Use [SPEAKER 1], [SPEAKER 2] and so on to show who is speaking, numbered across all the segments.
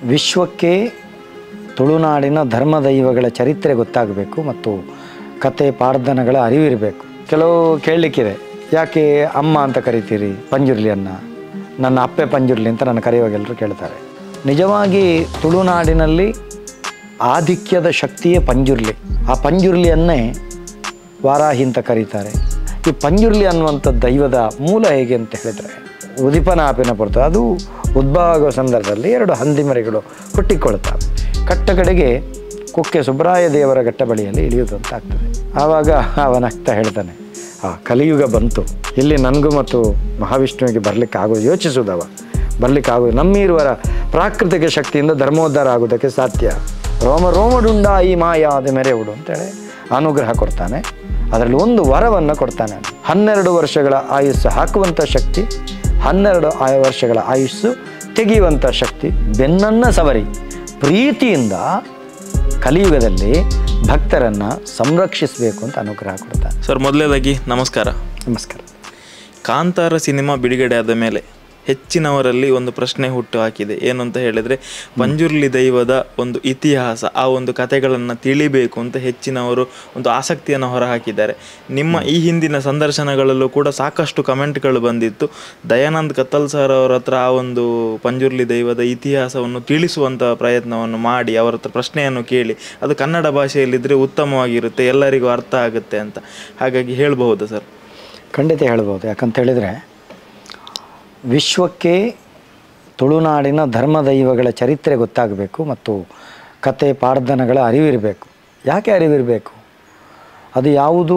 [SPEAKER 1] ವಿಶ್ವಕ್ಕೆ ತುಳುನಾಡಿನ ಧರ್ಮದೈವಗಳ ಚರಿತ್ರೆ ಗೊತ್ತಾಗಬೇಕು ಮತ್ತು ಕತೆ ಪಾರ್ಧನಗಳ ಅರಿವಿರಬೇಕು. ಕೆಲವು ಕೇಳಲಿಕ್ಕಿದೆ, ಯಾಕೆ ಅಮ್ಮ ಅಂತ ಕರಿತೀರಿ ಪಂಜುರ್ಲಿಯನ್ನು? ನನ್ನ ಅಪ್ಪೆ ಪಂಜುರ್ಲಿ ಅಂತ ನನ್ನ ಕರೆಯುವಾಗೆಲ್ಲರೂ ಕೇಳ್ತಾರೆ. ನಿಜವಾಗಿ ತುಳುನಾಡಿನಲ್ಲಿ ಆಧಿಕ್ಯದ ಶಕ್ತಿಯೇ ಪಂಜುರ್ಲಿ. ಆ ಪಂಜುರ್ಲಿಯನ್ನೇ ವಾರಾಹಿ ಅಂತ ಕರೀತಾರೆ. ಈ ಪಂಜುರ್ಲಿ ಅನ್ನುವಂಥ ದೈವದ ಮೂಲ ಹೇಗೆ ಅಂತ ಹೇಳಿದರೆ, ಉದಿಪನಾಪಿನ ಪುರತ ಅದು ಉದ್ಭವ ಆಗುವ ಸಂದರ್ಭದಲ್ಲಿ 2 ಹಂದಿ ಮರಿಗಳು ಹುಟ್ಟಿಕೊಳ್ತವೆ. ಕಟ್ಟ ಕಡೆಗೆ ಕುಕ್ಕೆ ಸುಬ್ರಾಯ ದೇವರ ಘಟ್ಟ ಬಳಿಯಲ್ಲಿ ಇಳಿಯುವುದು ಅಂತ ಆಗ್ತದೆ. ಆವಾಗ ಅವನಗ್ತಾ ಹೇಳ್ತಾನೆ, ಕಲಿಯುಗ ಬಂತು, ಇಲ್ಲಿ ನನಗೂ ಮತ್ತು ಮಹಾವಿಷ್ಣುವಿಗೆ ಬರಲಿಕ್ಕೆ ಆಗೋದು, ಯೋಚಿಸುವುದವ ಬರಲಿಕ್ಕಾಗೋದು, ನಮ್ಮೀರುವರ ಪ್ರಾಕೃತಿಕ ಶಕ್ತಿಯಿಂದ ಧರ್ಮೋದ್ಧಾರ ಆಗೋದಕ್ಕೆ ಸಾಧ್ಯ. ರೋಮ ರೋಮಡುಂಡ ಈ ಮಾಯಾದ ಮೆರೆಯುವುದು ಅಂತೇಳಿ ಅನುಗ್ರಹ ಕೊಡ್ತಾನೆ. ಅದರಲ್ಲಿ ಒಂದು ವರವನ್ನು ಕೊಡ್ತಾನೆ. 12 ವರ್ಷಗಳ ಆಯುಸ್ಸು ಹಾಕುವಂಥ ಶಕ್ತಿ, 12 ವರ್ಷಗಳ ಆಯುಸ್ಸು ತೆಗೆಯುವಂಥ ಶಕ್ತಿ, ಬೆನ್ನನ್ನು ಸವರಿ ಪ್ರೀತಿಯಿಂದ ಕಲಿಯುಗದಲ್ಲಿ ಭಕ್ತರನ್ನು ಸಂರಕ್ಷಿಸಬೇಕು ಅಂತ ಅನುಗ್ರಹ ಕೊಡ್ತಾನೆ.
[SPEAKER 2] ಸರ್, ಮೊದಲನೇದಾಗಿ ನಮಸ್ಕಾರ.
[SPEAKER 1] ನಮಸ್ಕಾರ.
[SPEAKER 2] ಕಾಂತಾರ ಸಿನಿಮಾ ಬಿಡುಗಡೆ ಆದ ಮೇಲೆ ಹೆಚ್ಚಿನವರಲ್ಲಿ ಒಂದು ಪ್ರಶ್ನೆ ಹುಟ್ಟು ಹಾಕಿದೆ. ಏನು ಅಂತ ಹೇಳಿದರೆ, ಪಂಜುರ್ಲಿ ದೈವದ ಒಂದು ಇತಿಹಾಸ, ಆ ಒಂದು ಕಥೆಗಳನ್ನು ತಿಳಿಬೇಕು ಅಂತ ಹೆಚ್ಚಿನವರು ಒಂದು ಆಸಕ್ತಿಯನ್ನು ಹೊರಹಾಕಿದ್ದಾರೆ. ನಿಮ್ಮ ಈ ಹಿಂದಿನ ಸಂದರ್ಶನಗಳಲ್ಲೂ ಕೂಡ ಸಾಕಷ್ಟು ಕಮೆಂಟ್ಗಳು ಬಂದಿತ್ತು. ದಯಾನಂದ್ ಕತ್ತಲ್ಸರ್ ಅವರ ಹತ್ರ ಆ ಒಂದು ಪಂಜುರ್ಲಿ ದೈವದ ಇತಿಹಾಸವನ್ನು ತಿಳಿಸುವಂಥ ಪ್ರಯತ್ನವನ್ನು ಮಾಡಿ ಅವರ ಹತ್ರ ಪ್ರಶ್ನೆಯನ್ನು ಕೇಳಿ, ಅದು ಕನ್ನಡ ಭಾಷೆಯಲ್ಲಿದ್ದರೆ ಉತ್ತಮವಾಗಿರುತ್ತೆ, ಎಲ್ಲರಿಗೂ ಅರ್ಥ ಆಗುತ್ತೆ ಅಂತ. ಹಾಗಾಗಿ ಹೇಳ್ಬಹುದಾ ಸರ್?
[SPEAKER 1] ಖಂಡಿತ ಹೇಳ್ಬೋದು. ಯಾಕಂತ ಹೇಳಿದರೆ, ವಿಶ್ವಕ್ಕೆ ತುಳುನಾಡಿನ ಧರ್ಮದೈವಗಳ ಚರಿತ್ರೆ ಗೊತ್ತಾಗಬೇಕು ಮತ್ತು ಕತೆ ಪಾರ್ಧನಗಳ ಅರಿವಿರಬೇಕು. ಯಾಕೆ ಅರಿವಿರಬೇಕು? ಅದು ಯಾವುದು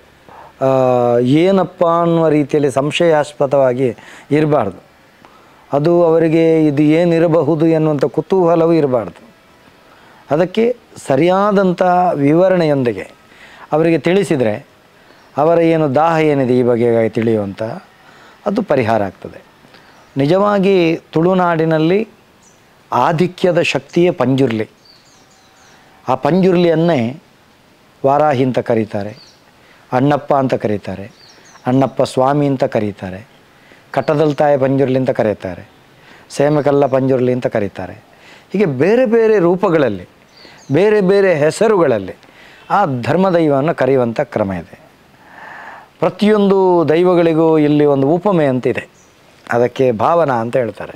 [SPEAKER 1] ಏನಪ್ಪ ಅನ್ನುವ ರೀತಿಯಲ್ಲಿ ಸಂಶಯಾಸ್ಪದವಾಗಿ ಇರಬಾರ್ದು. ಅದು ಅವರಿಗೆ ಇದು ಏನಿರಬಹುದು ಎನ್ನುವಂಥ ಕುತೂಹಲವೂ ಇರಬಾರ್ದು. ಅದಕ್ಕೆ ಸರಿಯಾದಂಥ ವಿವರಣೆಯೊಂದಿಗೆ ಅವರಿಗೆ ತಿಳಿಸಿದರೆ ಅವರ ಏನು ದಾಹ ಏನಿದೆ ಈ ಬಗೆಗಾಗಿ ತಿಳಿಯುವಂಥ ಅದು ಪರಿಹಾರ ಆಗ್ತದೆ. ನಿಜವಾಗಿ ತುಳುನಾಡಿನಲ್ಲಿ ಆಧಿಕ್ಯದ ಶಕ್ತಿಯೇ ಪಂಜುರ್ಲಿ. ಆ ಪಂಜುರ್ಲಿಯನ್ನೇ ವಾರಾಹಿ ಅಂತ ಕರೀತಾರೆ, ಅಣ್ಣಪ್ಪ ಅಂತ ಕರೀತಾರೆ, ಅಣ್ಣಪ್ಪ ಸ್ವಾಮಿ ಅಂತ ಕರೀತಾರೆ, ಕಟದಲ್ತಾಯ ಪಂಜುರ್ಲಿ ಅಂತ ಕರೀತಾರೆ, ಸೇಮಕಲ್ಲ ಪಂಜುರ್ಲಿ ಅಂತ ಕರೀತಾರೆ. ಹೀಗೆ ಬೇರೆ ಬೇರೆ ರೂಪಗಳಲ್ಲಿ, ಬೇರೆ ಬೇರೆ ಹೆಸರುಗಳಲ್ಲಿ ಆ ಧರ್ಮದೈವವನ್ನು ಕರೆಯುವಂಥ ಕ್ರಮ ಇದೆ. ಪ್ರತಿಯೊಂದು ದೈವಗಳಿಗೂ ಇಲ್ಲಿ ಒಂದು ಉಪಮೆ ಅಂತಿದೆ, ಅದಕ್ಕೆ ಭಾವನಾ ಅಂತ ಹೇಳ್ತಾರೆ.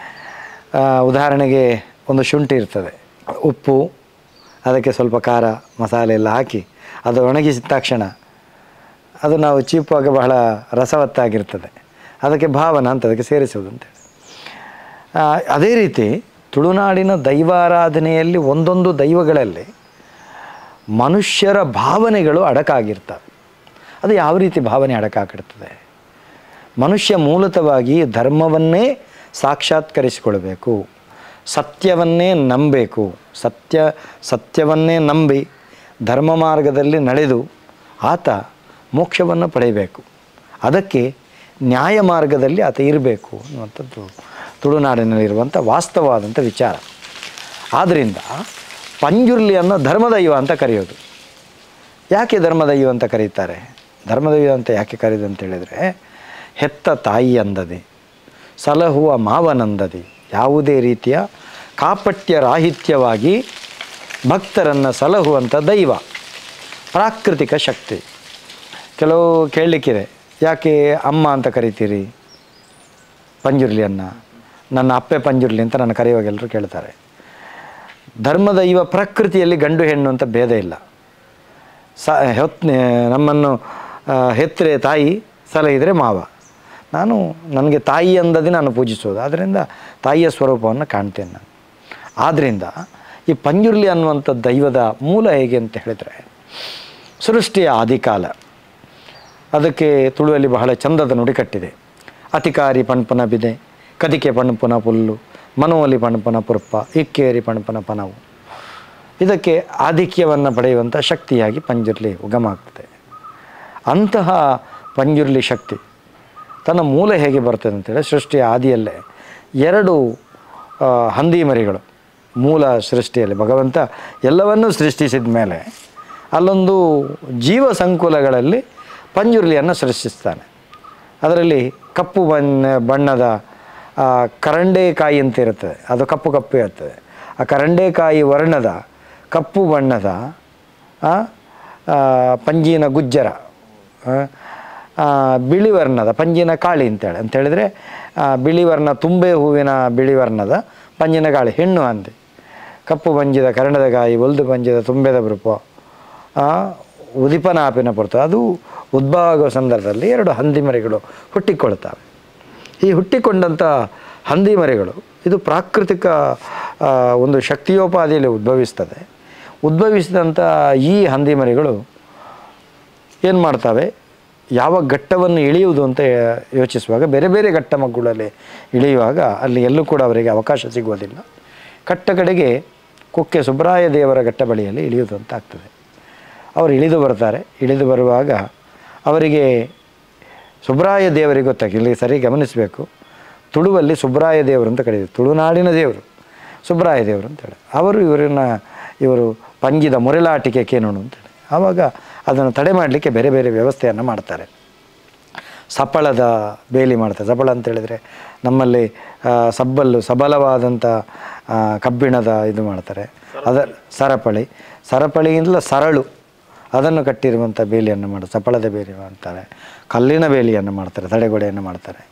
[SPEAKER 1] ಉದಾಹರಣೆಗೆ ಒಂದು ಶುಂಠಿ ಇರ್ತದೆ, ಉಪ್ಪು, ಅದಕ್ಕೆ ಸ್ವಲ್ಪ ಖಾರ ಮಸಾಲೆ ಎಲ್ಲ ಹಾಕಿ ಅದು ಒಣಗಿಸಿದ ತಕ್ಷಣ ಅದು ನಾವು ಚೀಪುವಾಗ ಬಹಳ ರಸವತ್ತಾಗಿರ್ತದೆ, ಅದಕ್ಕೆ ಭಾವನಾ ಅಂತ ಅದಕ್ಕೆ ಸೇರಿಸುವುದು ಅಂತೇಳಿ. ಅದೇ ರೀತಿ ತುಳುನಾಡಿನ ದೈವಾರಾಧನೆಯಲ್ಲಿ ಒಂದೊಂದು ದೈವಗಳಲ್ಲಿ ಮನುಷ್ಯರ ಭಾವನೆಗಳು ಅಡಕಾಗಿರ್ತವೆ. ಅದು ಯಾವ ರೀತಿ ಭಾವನೆ ಅಡಕಾಗಿರ್ತದೆ? ಮನುಷ್ಯ ಮೂಲತವಾಗಿ ಧರ್ಮವನ್ನೇ ಸಾಕ್ಷಾತ್ಕರಿಸಿಕೊಳ್ಬೇಕು, ಸತ್ಯವನ್ನೇ ನಂಬಬೇಕು, ಸತ್ಯವನ್ನೇ ನಂಬಿ ಧರ್ಮ ಮಾರ್ಗದಲ್ಲಿ ನಡೆದು ಆತ ಮೋಕ್ಷವನ್ನು ಪಡೆಯಬೇಕು. ಅದಕ್ಕೆ ನ್ಯಾಯ ಮಾರ್ಗದಲ್ಲಿ ಆತ ಇರಬೇಕು ಅನ್ನುವಂಥದ್ದು ತುಳುನಾಡಿನಲ್ಲಿರುವಂಥ ವಾಸ್ತವವಾದಂಥ ವಿಚಾರ. ಆದ್ದರಿಂದ ಪಂಜುರ್ಲಿಯನ್ನು ಧರ್ಮದೈವ ಅಂತ ಕರೆಯೋದು. ಯಾಕೆ ಧರ್ಮದೈವ ಅಂತ ಕರೀತಾರೆ? ಧರ್ಮದೈವ ಅಂತ ಯಾಕೆ ಕರೆಯೋದು ಅಂತ ಹೇಳಿದರೆ, ಹೆತ್ತ ತಾಯಿ ಅಂದದೆ, ಸಲಹುವ ಮಾವನಂದದೆ, ಯಾವುದೇ ರೀತಿಯ ಕಾಪಟ್ಯ ರಾಹಿತ್ಯವಾಗಿ ಭಕ್ತರನ್ನು ಸಲಹುವಂಥ ದೈವ, ಪ್ರಾಕೃತಿಕ ಶಕ್ತಿ. ಕೆಲವು ಕೇಳಲಿಕ್ಕಿದೆ, ಯಾಕೆ ಅಮ್ಮ ಅಂತ ಕರಿತೀರಿ ಪಂಜುರ್ಲಿಯನ್ನು? ನನ್ನ ಅಪ್ಪೆ ಪಂಜುರ್ಲಿ ಅಂತ ನನ್ನ ಕರೆಯುವಾಗೆಲ್ಲರೂ ಕೇಳ್ತಾರೆ. ಧರ್ಮದೈವ ಪ್ರಕೃತಿಯಲ್ಲಿ ಗಂಡು ಹೆಣ್ಣು ಅಂತ ಭೇದ ಇಲ್ಲ. ನಮ್ಮನ್ನು ಹೆತ್ತರೆ ತಾಯಿ, ಸಲಹಿದರೆ ಮಾವ. ನನಗೆ ತಾಯಿ ಅಂದದೇ ನಾನು ಪೂಜಿಸೋದು, ಆದ್ದರಿಂದ ತಾಯಿಯ ಸ್ವರೂಪವನ್ನು ಕಾಣ್ತೇನೆ ನಾನು. ಆದ್ದರಿಂದ ಈ ಪಂಜುರ್ಲಿ ಅನ್ನುವಂಥ ದೈವದ ಮೂಲ ಹೇಗೆ ಅಂತ ಹೇಳಿದರೆ, ಸೃಷ್ಟಿಯ ಆದಿಕಾಲ. ಅದಕ್ಕೆ ತುಳುವಲ್ಲಿ ಬಹಳ ಚಂದದ ನುಡಿಕಟ್ಟಿದೆ. ಅತಿಕಾರಿ ಪಣ್ಪನ ಬಿದೆ, ಕದಿಕೆ ಪಣ್ಪನ ಪುಲ್ಲು, ಮನೋಲಿ ಪಣ್ಪನ ಪುರ್ಪ, ಇಕ್ಕೇರಿ ಪಣ್ಪನ ಪನವು. ಇದಕ್ಕೆ ಆಧಿಕ್ಯವನ್ನು ಪಡೆಯುವಂಥ ಶಕ್ತಿಯಾಗಿ ಪಂಜುರ್ಲಿ ಉಗಮ ಆಗ್ತದೆ. ಅಂತಹ ಪಂಜುರ್ಲಿ ಶಕ್ತಿ ತನ್ನ ಮೂಲ ಹೇಗೆ ಬರ್ತದೆ ಅಂತೇಳಿ, ಸೃಷ್ಟಿಯ ಆದಿಯಲ್ಲೇ 2 ಹಂದಿ ಮರಿಗಳು ಮೂಲ ಸೃಷ್ಟಿಯಲ್ಲಿ ಭಗವಂತ ಎಲ್ಲವನ್ನೂ ಸೃಷ್ಟಿಸಿದ ಮೇಲೆ ಅಲ್ಲೊಂದು ಜೀವ ಸಂಕುಲಗಳಲ್ಲಿ ಪಂಜುರ್ಲಿಯನ್ನು ಸೃಷ್ಟಿಸ್ತಾನೆ. ಅದರಲ್ಲಿ ಕಪ್ಪು ಬಣ್ಣದ ಕರಂಡೆಕಾಯಿ ಅಂತ ಇರುತ್ತದೆ, ಅದು ಕಪ್ಪು ಕಪ್ಪು ಇರ್ತದೆ. ಆ ಕರಂಡೆಕಾಯಿ ವರ್ಣದ ಕಪ್ಪು ಬಣ್ಣದ ಪಂಜಿನ ಗುಜ್ಜರ, ಬಿಳಿ ವರ್ಣದ ಪಂಜಿನ ಕಾಳಿ ಅಂತೇಳಿದರೆ ಬಿಳಿ ವರ್ಣ ತುಂಬೆ ಹೂವಿನ ಬಿಳಿ ವರ್ಣದ ಪಂಜಿನ ಕಾಳಿ ಹೆಣ್ಣು ಹಂದಿ. ಕಪ್ಪು ಪಂಜಿದ ಕರಣದ ಕಾಯಿ ಒಲ್ದು ಪಂಜಿದ ತುಂಬೆದ ಬೃಪ ಉದಿಪನಾಪಿನ ಪುರ್ತು. ಅದು ಉದ್ಭವ ಆಗುವ ಸಂದರ್ಭದಲ್ಲಿ 2 ಹಂದಿ ಮರಿಗಳು ಹುಟ್ಟಿಕೊಳ್ತವೆ. ಈ ಹುಟ್ಟಿಕೊಂಡಂಥ ಹಂದಿ ಮರಿಗಳು ಇದು ಪ್ರಾಕೃತಿಕ ಒಂದು ಶಕ್ತಿಯೋಪಾದಿಯಲ್ಲಿ ಉದ್ಭವಿಸಿದಂಥ ಈ ಹಂದಿ ಮರಿಗಳು ಏನು ಮಾಡ್ತವೆ, ಯಾವ ಘಟ್ಟವನ್ನು ಇಳಿಯುವುದು ಅಂತ ಯೋಚಿಸುವಾಗ ಬೇರೆ ಬೇರೆ ಘಟ್ಟ ಮಗ್ಗುಳಲ್ಲಿ ಇಳಿಯುವಾಗ ಅಲ್ಲಿ ಎಲ್ಲೂ ಕೂಡ ಅವರಿಗೆ ಅವಕಾಶ ಸಿಗುವುದಿಲ್ಲ. ಕಡೆಗೆ ಕುಕ್ಕೆ ಸುಬ್ರಾಯ ದೇವರ ಘಟ್ಟ ಬಳಿಯಲ್ಲಿ ಇಳಿಯುವುದು ಅಂತ ಆಗ್ತದೆ. ಅವರು ಇಳಿದು ಬರ್ತಾರೆ. ಇಳಿದು ಬರುವಾಗ ಅವರಿಗೆ ಸುಬ್ರಾಯ ದೇವರಿಗೆ ಗೊತ್ತಾಗಿ, ಇಲ್ಲಿ ಸರಿ ಗಮನಿಸಬೇಕು, ತುಳುವಲ್ಲಿ ಸುಬ್ರಾಯ ದೇವರು ಅಂತ ಕರೀತಾರೆ, ತುಳುನಾಡಿನ ದೇವರು ಸುಬ್ರಾಯ ದೇವರು ಅಂತೇಳಿ. ಇವರು ಪಂಜಿದ ಮುರೆಲಾಟಿಕೆ ಕೇನೋಣು ಅಂತೇಳಿ. ಆವಾಗ ಅದನ್ನು ತಡೆ ಮಾಡಲಿಕ್ಕೆ ಬೇರೆ ಬೇರೆ ವ್ಯವಸ್ಥೆಯನ್ನು ಮಾಡ್ತಾರೆ. ಸಪ್ಪಳದ ಬೇಲಿ ಮಾಡ್ತಾರೆ. ಸಪ್ಪಳ ಅಂತೇಳಿದರೆ ನಮ್ಮಲ್ಲಿ ಸಬಲವಾದಂಥ ಕಬ್ಬಿಣದ ಇದು ಮಾಡ್ತಾರೆ, ಸರಪಳಿಯಿಂದಲೇ ಸರಳು ಅದನ್ನು ಕಟ್ಟಿರುವಂಥ ಬೇಲಿಯನ್ನು ಮಾಡ್ತಾರೆ, ಸಪ್ಪಳದ ಬೇಲಿ ಮಾಡ್ತಾರೆ. ಕಲ್ಲಿನ ಬೇಲಿಯನ್ನು ಮಾಡ್ತಾರೆ, ತಡೆಗೋಡೆಯನ್ನು ಮಾಡ್ತಾರೆ,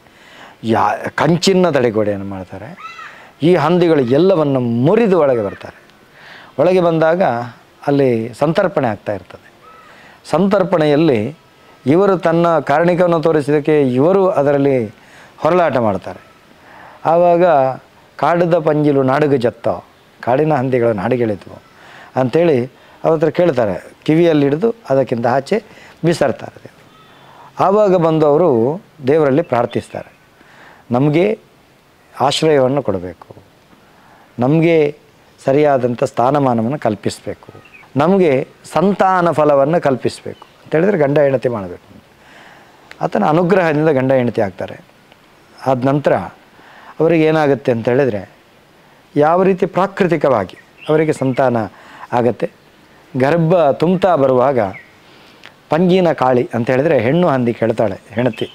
[SPEAKER 1] ಕಂಚಿನ ತಡೆಗೋಡೆಯನ್ನು ಮಾಡ್ತಾರೆ. ಈ ಹಂದಿಗಳು ಎಲ್ಲವನ್ನು ಮುರಿದು ಒಳಗೆ ಬರ್ತಾರೆ. ಒಳಗೆ ಬಂದಾಗ ಅಲ್ಲಿ ಸಂತರ್ಪಣೆ ಆಗ್ತಾ ಇರ್ತದೆ. ಸಂತರ್ಪಣೆಯಲ್ಲಿ ಇವರು ತನ್ನ ಕಾರಣಿಕವನ್ನು ತೋರಿಸಿದ್ದಕ್ಕೆ ಇವರು ಅದರಲ್ಲಿ ಹೊರಲಾಟ ಮಾಡ್ತಾರೆ. ಆವಾಗ ಕಾಡದ ಪಂಜಿಲು ನಾಡುಗೆ ಜತ್ತ, ಕಾಡಿನ ಹಂದಿಗಳು ನಾಡಿಗೆಳಿದ್ವು ಅಂಥೇಳಿ ಅವ್ರ ಹತ್ರ ಕೇಳ್ತಾರೆ. ಕಿವಿಯಲ್ಲಿ ಹಿಡಿದು ಅದಕ್ಕಿಂತ ಆಚೆ ಬಿಸಾಡ್ತಾರೆ ದೇವರು. ಆವಾಗ ಬಂದು ಅವರು ದೇವರಲ್ಲಿ ಪ್ರಾರ್ಥಿಸ್ತಾರೆ, ನಮಗೆ ಆಶ್ರಯವನ್ನು ಕೊಡಬೇಕು, ನಮಗೆ ಸರಿಯಾದಂಥ ಸ್ಥಾನಮಾನವನ್ನು ಕಲ್ಪಿಸಬೇಕು, ನಮಗೆ ಸಂತಾನ ಫಲವನ್ನು ಕಲ್ಪಿಸಬೇಕು ಅಂತೇಳಿದರೆ ಗಂಡ ಹೆಂಡತಿ ಮಾಡಬೇಕು. ಆತನ ಅನುಗ್ರಹದಿಂದ ಗಂಡ ಹೆಂಡತಿ ಆಗ್ತಾರೆ. ಆದ ನಂತರ ಅವರಿಗೆ ಏನಾಗುತ್ತೆ ಅಂತೇಳಿದರೆ ಯಾವ ರೀತಿ ಪ್ರಾಕೃತಿಕವಾಗಿ ಅವರಿಗೆ ಸಂತಾನ ಆಗತ್ತೆ. ಗರ್ಭ ತುಂಬ್ತಾ ಬರುವಾಗ ಪಂಜಿನ ಕಾಳಿ ಅಂತೇಳಿದರೆ ಹೆಣ್ಣು ಹಂದಿ ಕೇಳ್ತಾಳೆ, ಹೆಂಡತಿ,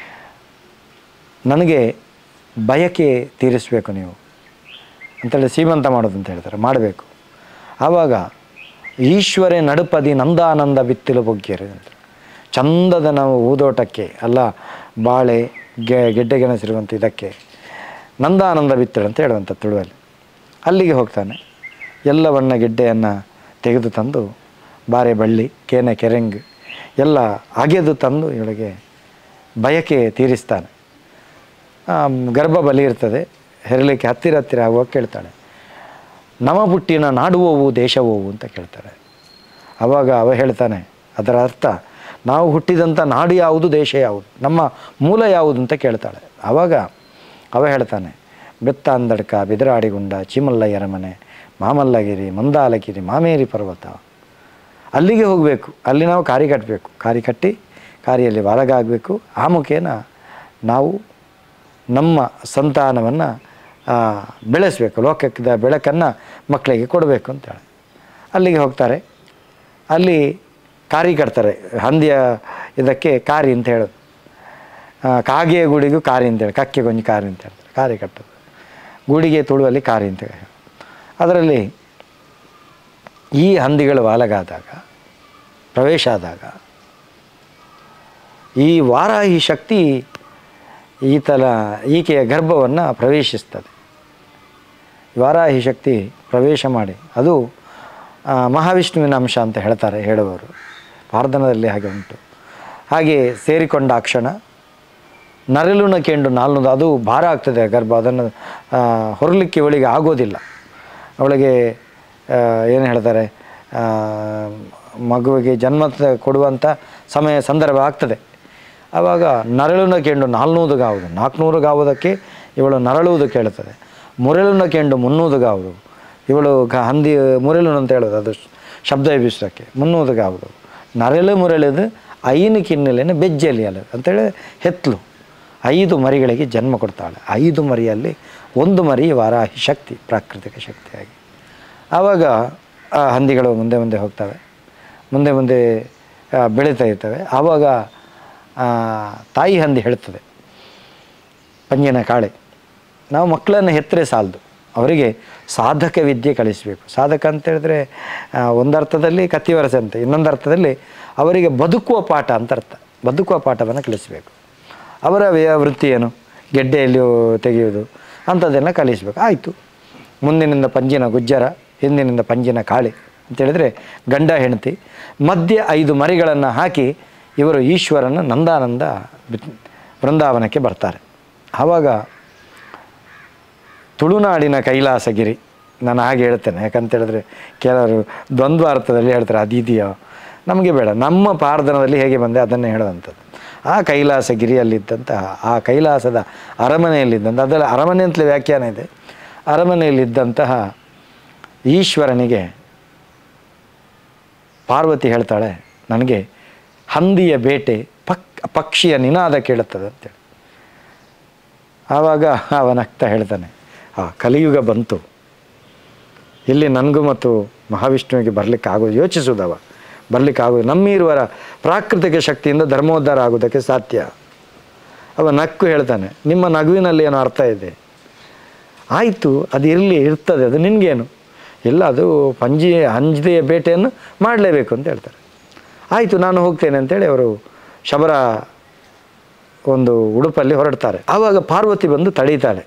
[SPEAKER 1] ನನಗೆ ಬಯಕೆ ತೀರಿಸಬೇಕು ನೀವು ಅಂತೇಳಿ ಸೀಮಂತ ಮಾಡೋದು ಅಂತ ಹೇಳ್ತಾರೆ, ಮಾಡಬೇಕು. ಆವಾಗ ಈಶ್ವರೇ ನಡುಪದಿ ನಂದಾನಂದ ಬಿತ್ತಿಲು ಬೊಗ್ಗೆರೆ ಅಂತ, ಚಂದದ ನಾವು ಊದೋಟಕ್ಕೆ ಅಲ್ಲ ಬಾಳೆ ಗೆಡ್ಡೆಗೆಣಸಿರುವಂಥ ಇದಕ್ಕೆ ನಂದಾನಂದ ಬಿತ್ತಳು ಅಂತ ಹೇಳುವಂಥ ತುಳುವಲ್ಲಿ. ಅಲ್ಲಿಗೆ ಹೋಗ್ತಾನೆ. ಎಲ್ಲವನ್ನ ಗೆಡ್ಡೆಯನ್ನು ತೆಗೆದು ತಂದು ಬಾರೆ ಬಳ್ಳಿ ಕೇನೆ ಕೆರೆಂಗ್ ಎಲ್ಲ ಅಗೆದು ತಂದು ಇವಳಿಗೆ ಬಯಕೆ ತೀರಿಸ್ತಾನೆ. ಗರ್ಭ ಬಲಿ ಇರ್ತದೆ, ಹೆರಲಿಕ್ಕೆ ಹತ್ತಿರ ಆಗುವಾಗ ಕೇಳ್ತಾಳೆ, ನಮ ಪುಟ್ಟಿನ ನಾಡುವವು ದೇಶವೋವು ಅಂತ ಕೇಳ್ತಾಳೆ. ಆವಾಗ ಅವ ಹೇಳ್ತಾನೆ, ಅದರ ಅರ್ಥ ನಾವು ಹುಟ್ಟಿದಂಥ ನಾಡು ಯಾವುದು, ದೇಶ ಯಾವುದು, ನಮ್ಮ ಮೂಲ ಯಾವುದು ಅಂತ ಕೇಳ್ತಾಳೆ. ಆವಾಗ ಅವ ಹೇಳ್ತಾನೆ, ಬೆತ್ತ ಅಂದಡ್ಕ ಬಿದರಾಡಿಗುಂಡ ಚಿಮಲ್ಲಯ್ಯರ ಮನೆ ಮಾಮಲ್ಲಗಿರಿ ಮಂದಾಲಗಿರಿ ಮಾಮೇರಿ ಪರ್ವತ. ಅಲ್ಲಿಗೆ ಹೋಗಬೇಕು, ಅಲ್ಲಿ ನಾವು ಕಾರಿ ಕಟ್ಟಬೇಕು, ಕಾರಿ ಕಟ್ಟಿ ಕಾರಿಯಲ್ಲಿ ವಾಲಗಾಗಬೇಕು. ಆ ಮುಖೇನ ನಾವು ನಮ್ಮ ಸಂತಾನವನ್ನು ಬೆಳೆಸಬೇಕು, ಲೋಕದ ಬೆಳಕನ್ನು ಮಕ್ಕಳಿಗೆ ಕೊಡಬೇಕು ಅಂತೇಳಿ ಅಲ್ಲಿಗೆ ಹೋಗ್ತಾರೆ. ಅಲ್ಲಿ ಕಾರಿ ಕಟ್ತಾರೆ. ಹಂದಿಯ ಇದಕ್ಕೆ ಕಾರಿ ಅಂತ ಹೇಳೋದು, ಕಾಗೆಯ ಗೂಡಿಗೂ ಕಾರಿ ಅಂತೇಳಿ, ಕಕ್ಕೆ ಗೊಂಜಿ ಕಾರಿ ಅಂತ ಹೇಳ್ತಾರೆ, ಕಾರಿ ಕಟ್ಟೋದು. ಗೂಡಿಗೆ ತುಳುವಲ್ಲಿ ಕಾರಿ ಅಂತ ಹೇಳಿ. ಅದರಲ್ಲಿ ಈ ಹಂದಿಗಳು ವಾಲಗಾದಾಗ, ಪ್ರವೇಶ ಆದಾಗ ಈ ವಾರಾಹಿ ಶಕ್ತಿ ಈಕೆಯ ಗರ್ಭವನ್ನು ಪ್ರವೇಶಿಸ್ತದೆ. ವಾರಾಹಿ ಶಕ್ತಿ ಪ್ರವೇಶ ಮಾಡಿ, ಅದು ಮಹಾವಿಷ್ಣುವಿನ ಅಂಶ ಅಂತ ಹೇಳುವವರು ಪಾರ್ಧನದಲ್ಲಿ ಹಾಗೆ ಉಂಟು. ಹಾಗೆ ಸೇರಿಕೊಂಡ ಆ ಕ್ಷಣ ನರಳುನ ಕೆಂಡು ನಾಲ್ನದು, ಅದು ಭಾರ ಆಗ್ತದೆ ಗರ್ಭ, ಅದನ್ನು ಹೊರಲಿಕ್ಕೆ ಇವಳಿಗೆ ಆಗೋದಿಲ್ಲ. ಅವಳಿಗೆ ಏನು ಹೇಳ್ತಾರೆ, ಮಗುವಿಗೆ ಜನ್ಮ ಕೊಡುವಂಥ ಸಂದರ್ಭ ಆಗ್ತದೆ. ಆವಾಗ ನರಳುನ ಕೆಂಡು 400 ಗಾವುದು, 400 ಗಾವುದಕ್ಕೆ ಇವಳು ನರಳುವುದು ಕೇಳುತ್ತದೆ. ಮುರೆಳುನ ಕೆಂಡು 300 ಗಾವುದು, ಇವಳು ಹಂದಿ ಮುರೆಳುನು ಅಂತ ಹೇಳೋದು, ಅದು ಶಬ್ದ ಎಬ್ಬಿಸೋಕ್ಕೆ 300 ಗಾವುದು. ನರಳು ಮುರಳಿದು ಐನು ಕಿನ್ನೆಲೇನೆ ಬೆಜ್ಜಲಿ ಅಲ್ಲ ಅಂತೇಳಿ ಹೆತ್ತಲು 5 ಮರಿಗಳಿಗೆ ಜನ್ಮ ಕೊಡ್ತಾಳೆ. 5 ಮರಿಯಲ್ಲಿ 1 ಮರಿ ವಾರಾಹಿ ಶಕ್ತಿ, ಪ್ರಾಕೃತಿಕ ಶಕ್ತಿಯಾಗಿ. ಆವಾಗ ಆ ಹಂದಿಗಳು ಮುಂದೆ ಮುಂದೆ ಹೋಗ್ತವೆ, ಮುಂದೆ ಮುಂದೆ ಬೆಳೀತಾ ಇರ್ತವೆ. ಆವಾಗ ತಾಯಿ ಹಂದಿ ಹೇಳ್ತದೆ, ಪಂಜಿನ ಕಾಳೆ, ನಾವು ಮಕ್ಕಳನ್ನು ಹೆತ್ತರೆ ಸಾಲದು, ಅವರಿಗೆ ಸಾಧಕ ವಿದ್ಯೆ ಕಲಿಸಬೇಕು. ಸಾಧಕ ಅಂತ ಹೇಳಿದ್ರೆ ಒಂದರ್ಥದಲ್ಲಿ ಕತ್ತಿವರಸೆ ಅಂತ, ಇನ್ನೊಂದು ಅರ್ಥದಲ್ಲಿ ಅವರಿಗೆ ಬದುಕುವ ಪಾಠ ಅಂತ ಅರ್ಥ. ಬದುಕುವ ಪಾಠವನ್ನು ಕಲಿಸಬೇಕು. ಅವರ ವೃತ್ತಿ ಏನು, ಗೆಡ್ಡೆಯಲ್ಲಿ ತೆಗೆಯುವುದು ಅಂಥದ್ದೆಲ್ಲ ಕಲಿಸಬೇಕು. ಆಯಿತು, ಮುಂದಿನಿಂದ ಪಂಜಿನ ಗುಜ್ಜರ, ಹಿಂದಿನಿಂದ ಪಂಜಿನ ಕಾಳಿ ಅಂತೇಳಿದರೆ ಗಂಡ ಹೆಂಡತಿ, ಮಧ್ಯೆ 5 ಮರಿಗಳನ್ನು ಹಾಕಿ ಇವರು ಈಶ್ವರನ ನಂದಾನಂದ ವೃಂದಾವನಕ್ಕೆ ಬರ್ತಾರೆ. ಆವಾಗ ತುಳುನಾಡಿನ ಕೈಲಾಸಗಿರಿ, ನಾನು ಹಾಗೆ ಹೇಳ್ತೇನೆ, ಯಾಕಂತೇಳಿದ್ರೆ ಕೆಲವರು ದ್ವಂದ್ವ ಅರ್ಥದಲ್ಲಿ ಹೇಳ್ತಾರೆ ಅದಿದೆಯೋ, ನಮಗೆ ಬೇಡ, ನಮ್ಮ ಪಾರ್ಧನದಲ್ಲಿ ಹೇಗೆ ಬಂದೆ ಅದನ್ನೇ ಹೇಳುವಂಥದ್ದು. ಆ ಕೈಲಾಸಗಿರಿಯಲ್ಲಿದ್ದಂತಹ, ಆ ಕೈಲಾಸದ ಅರಮನೆಯಲ್ಲಿದ್ದಂಥ, ಅದರ ಅರಮನೆ ಅಂತಲೇ ವ್ಯಾಖ್ಯಾನ ಇದೆ, ಅರಮನೆಯಲ್ಲಿದ್ದಂತಹ ಈಶ್ವರನಿಗೆ ಪಾರ್ವತಿ ಹೇಳ್ತಾಳೆ, ನನಗೆ ಹಂದಿಯ ಬೇಟೆ, ಪಕ್ಷಿಯ ನಿನಾದ ಕೇಳುತ್ತದೆ ಅಂತೇಳಿ. ಆವಾಗ ಅವನಗ್ತಾ ಹೇಳ್ತಾನೆ, ಕಲಿಯುಗ ಬಂತು, ಇಲ್ಲಿ ನನಗೂ ಮತ್ತು ಮಹಾವಿಷ್ಣುವಿಗೆ ಬರಲಿಕ್ಕೆ ಆಗೋದು, ಯೋಚಿಸುವುದವ ಬರಲಿಕ್ಕೆ ಆಗೋದು, ನಮ್ಮಿರುವರ ಪ್ರಾಕೃತಿಕ ಶಕ್ತಿಯಿಂದ ಧರ್ಮೋದ್ಧಾರ ಆಗೋದಕ್ಕೆ ಸಾಧ್ಯ. ಅವ ನಕ್ಕು ಹೇಳ್ತಾನೆ, ನಿಮ್ಮ ನಗುವಿನಲ್ಲಿ ಏನೋ ಅರ್ಥ ಇದೆ, ಆಯಿತು ಅದು ಇರಲಿ, ಇರ್ತದೆ, ಅದು ನಿನಗೇನು ಇಲ್ಲ, ಅದು ಹಂದಿಯ ಬೇಟೆಯನ್ನು ಮಾಡಲೇಬೇಕು ಅಂತ ಹೇಳ್ತಾರೆ. ಆಯಿತು ನಾನು ಹೋಗ್ತೇನೆ ಅಂತೇಳಿ ಅವರು ಶಬರ ಒಂದು ಉಡುಪಲ್ಲಿ ಹೊರಡ್ತಾರೆ. ಆವಾಗ ಪಾರ್ವತಿ ಬಂದು ತಡೀತಾಳೆ,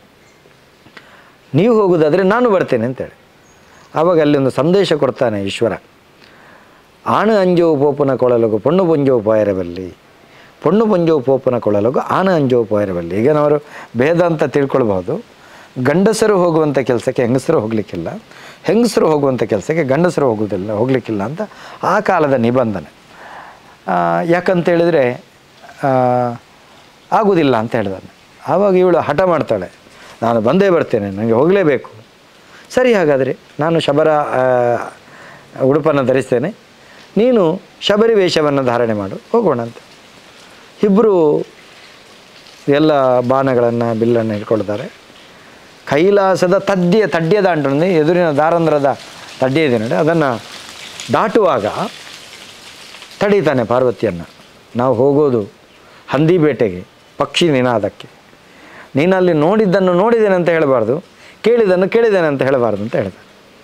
[SPEAKER 1] ನೀವು ಹೋಗೋದಾದರೆ ನಾನು ಬರ್ತೇನೆ ಅಂತೇಳಿ. ಆವಾಗ ಅಲ್ಲಿ ಒಂದು ಸಂದೇಶ ಕೊಡ್ತಾನೆ ಈಶ್ವರ, ಆಣ ಅಂಜೋವು ಪೋಪನ ಕೊಳಲಗು ಪೊಣ್ಣು ಪೊಂಜೋವು ಪೋಯರಬಲ್ಲಿ, ಪೊಣ್ಣು ಪೊಂಜೋವು ಪೋಪನ ಕೊಳಲಗು ಆಣ ಅಂಜೋವು ಪೋಯರಬಲ್ಲಿ. ಈಗ ನಾವು ಭೇದ ಅಂತ ತಿಳ್ಕೊಳ್ಬಹುದು, ಗಂಡಸರು ಹೋಗುವಂಥ ಕೆಲಸಕ್ಕೆ ಹೆಂಗಸರು ಹೋಗಲಿಕ್ಕಿಲ್ಲ, ಹೆಂಗಸರು ಹೋಗುವಂಥ ಕೆಲಸಕ್ಕೆ ಗಂಡಸರು ಹೋಗಲಿಕ್ಕಿಲ್ಲ ಅಂತ ಆ ಕಾಲದ ನಿಬಂಧನೆ. ಯಾಕಂತೇಳಿದರೆ ಆಗೋದಿಲ್ಲ ಅಂತ ಹೇಳಿದಾನೆ. ಆವಾಗ ಇವಳು ಹಠ ಮಾಡ್ತಾಳೆ, ನಾನು ಬಂದೇ ಬರ್ತೇನೆ, ನನಗೆ ಹೋಗಲೇಬೇಕು. ಸರಿ, ಹಾಗಾದರೆ ನಾನು ಶಬರ ಉಡುಪನ್ನು ಧರಿಸ್ತೇನೆ, ನೀನು ಶಬರಿ ವೇಷವನ್ನು ಧಾರಣೆ ಮಾಡು, ಹೋಗೋಣ ಅಂತ. ಇಬ್ಬರು ಎಲ್ಲ ಬಾಣಗಳನ್ನು ಬಿಲ್ಲನ್ನು ಇಟ್ಕೊಳ್ತಾರೆ. ಕೈಲಾಸದ ತಡ್ಯ ದಾಂಡು, ಎದುರಿನ ದಾರಂಧ್ರದ ತಡ್ಯ ಇದೆ ನೋಡಿ, ಅದನ್ನು ದಾಟುವಾಗ ತಡೀತಾನೆ ಪಾರ್ವತಿಯನ್ನು. ನಾವು ಹೋಗೋದು ಹಂದಿ ಬೇಟೆಗೆ, ಪಕ್ಷಿ ನಿನಾದಕ್ಕೆ, ನೀನಲ್ಲಿ ನೋಡಿದ್ದನ್ನು ನೋಡಿದ್ದೇನೆ ಅಂತ ಹೇಳಬಾರ್ದು, ಕೇಳಿದ್ದನ್ನು ಕೇಳಿದ್ದೇನೆ ಅಂತ ಹೇಳಬಾರ್ದು ಅಂತ ಹೇಳ್ತಾನೆ.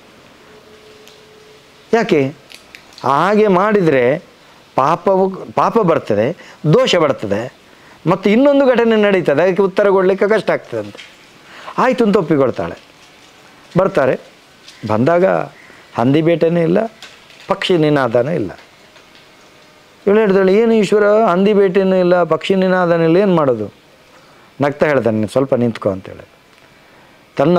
[SPEAKER 1] ಯಾಕೆ ಹಾಗೆ ಮಾಡಿದರೆ ಪಾಪ ಬರ್ತದೆ, ದೋಷ ಬರ್ತದೆ, ಮತ್ತು ಇನ್ನೊಂದು ಘಟನೆ ನಡೀತದೆ, ಅದಕ್ಕೆ ಉತ್ತರ ಕೊಡಲಿಕ್ಕೆ ಕಷ್ಟ ಆಗ್ತದೆ ಅಂತ. ಆಯಿತು ಅಂತ ಒಪ್ಪಿಕೊಳ್ತಾಳೆ. ಬರ್ತಾರೆ, ಬಂದಾಗ ಹಂದಿ ಬೇಟೆನೂ ಇಲ್ಲ, ಪಕ್ಷಿ ನಿನಾದನೂ ಇಲ್ಲ. ಇವಳು ಹೇಳ್ತಾಳೆ, ಏನು ಈಶ್ವರ, ಹಂದಿ ಬೇಟೆನೂ ಇಲ್ಲ, ಪಕ್ಷಿ ನಿನಾದನೂ ಇಲ್ಲ, ಏನು ಮಾಡೋದು? ನಗ್ತಾ ಹೇಳ್ತಾನೆ, ಸ್ವಲ್ಪ ನಿಂತ್ಕೊ ಅಂತೇಳಿ ತನ್ನ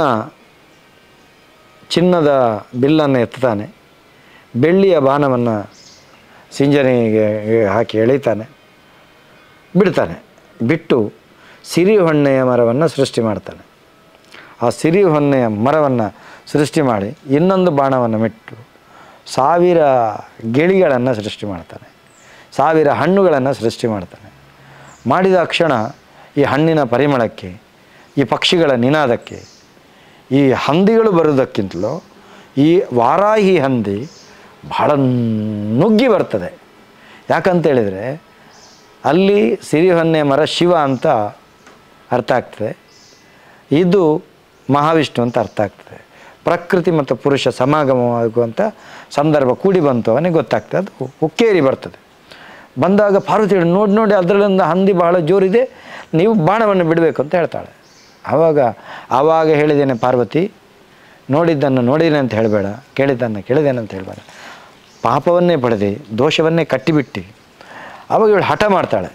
[SPEAKER 1] ಚಿನ್ನದ ಬಿಲ್ಲನ್ನು ಎತ್ತಾನೆ, ಬೆಳ್ಳಿಯ ಬಾಣವನ್ನು ಸಿಂಜನಿಗೆ ಹಾಕಿ ಎಳಿತಾನೆ, ಬಿಡ್ತಾನೆ. ಬಿಟ್ಟು ಸಿರಿಹೊನ್ನೆಯ ಮರವನ್ನು ಸೃಷ್ಟಿ ಮಾಡ್ತಾನೆ. ಆ ಸಿರಿಹೊನ್ನೆಯ ಮರವನ್ನು ಸೃಷ್ಟಿ ಮಾಡಿ ಇನ್ನೊಂದು ಬಾಣವನ್ನು ಬಿಟ್ಟು 1000 ಗಿಳಿಗಳನ್ನು ಸೃಷ್ಟಿ ಮಾಡ್ತಾನೆ, 1000 ಹಣ್ಣುಗಳನ್ನು ಸೃಷ್ಟಿ ಮಾಡ್ತಾನೆ. ಮಾಡಿದ ಕ್ಷಣ ಈ ಹಣ್ಣಿನ ಪರಿಮಳಕ್ಕೆ, ಈ ಪಕ್ಷಿಗಳ ನಿನಾದಕ್ಕೆ, ಈ ಹಂದಿಗಳು ಬರುವುದಕ್ಕಿಂತಲೂ ಈ ವಾರಾಹಿ ಹಂದಿ ಬಹಳ ನುಗ್ಗಿ ಬರ್ತದೆ. ಯಾಕಂತೇಳಿದರೆ ಅಲ್ಲಿ ಸಿರಿಹೊನ್ನೆ ಮರ ಶಿವ ಅಂತ ಅರ್ಥ ಆಗ್ತದೆ, ಇದು ಮಹಾವಿಷ್ಣು ಅಂತ ಅರ್ಥ ಆಗ್ತದೆ. ಪ್ರಕೃತಿ ಮತ್ತು ಪುರುಷ ಸಮಾಗಮವಾಗುವಂಥ ಸಂದರ್ಭ ಕೂಡಿ ಬಂತು, ಅವನಿಗೆ ಗೊತ್ತಾಗ್ತದೆ, ಅದು ಉಕ್ಕೇರಿ ಬರ್ತದೆ. ಬಂದಾಗ ಪಾರ್ವತಿ ನೋಡಿ ಅದರಲ್ಲಿಂದ ಹಂದಿ ಬಹಳ ಜೋರಿದೆ, ನೀವು ಬಾಣವನ್ನು ಬಿಡಬೇಕು ಅಂತ ಹೇಳ್ತಾಳೆ. ಆವಾಗ ಹೇಳಿದ್ದೇನೆ ಪಾರ್ವತಿ, ನೋಡಿದ್ದನ್ನು ನೋಡಿದ್ದೇನೆ ಅಂತ ಹೇಳಬೇಡ, ಕೇಳಿದ್ದನ್ನು ಕೇಳಿದ್ದೇನೆ ಅಂತ ಹೇಳಬೇಡ, ಪಾಪವನ್ನೇ ಪಡೆದು ದೋಷವನ್ನೇ ಕಟ್ಟಿಬಿಟ್ಟು. ಆವಾಗ ಇವಳು ಹಠ ಮಾಡ್ತಾಳೆ,